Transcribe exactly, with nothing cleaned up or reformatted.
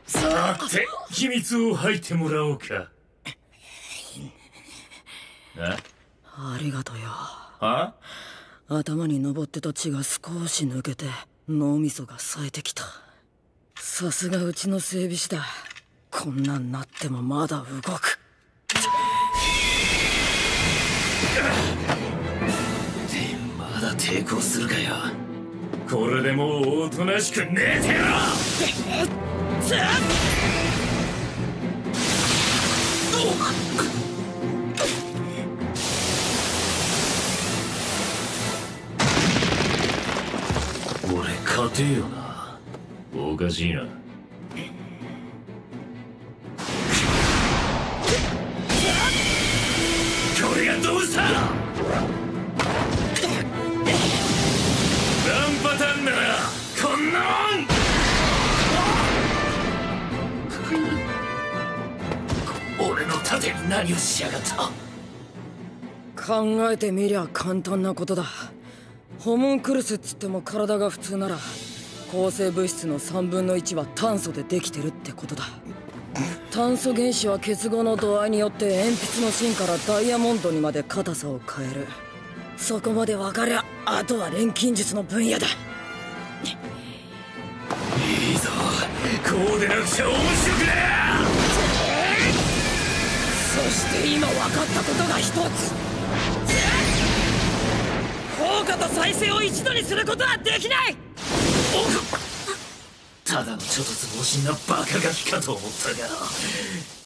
さて秘密を吐いてもらおうか。あありがとよ。 は頭に上ってた血が少し抜けて脳みそが冴えてきた。さすがうちの整備士だ。こんなんなってもまだ動く。 でまだ抵抗するかよ。これでもうおとなしく寝てろ。俺勝てよな。おかしいな。これがどうしたランパターンならこんなもん。俺の盾に何をしやがった。 考えてみりゃ簡単なことだ。ホムンクルスっつっても体が普通なら抗生物質のさんぶんのいちは炭素でできてるってことだ。炭素原子は結合の度合いによって鉛筆の芯からダイヤモンドにまで硬さを変える。そこまで分かりゃあとは錬金術の分野だ。 いいぞ、こうでなくちゃ面白くねえ。 そして今分かったことが一つ。効果と再生を一度にすることはできない。 ただのちょっとつ盲信なバカガキかと思ったが。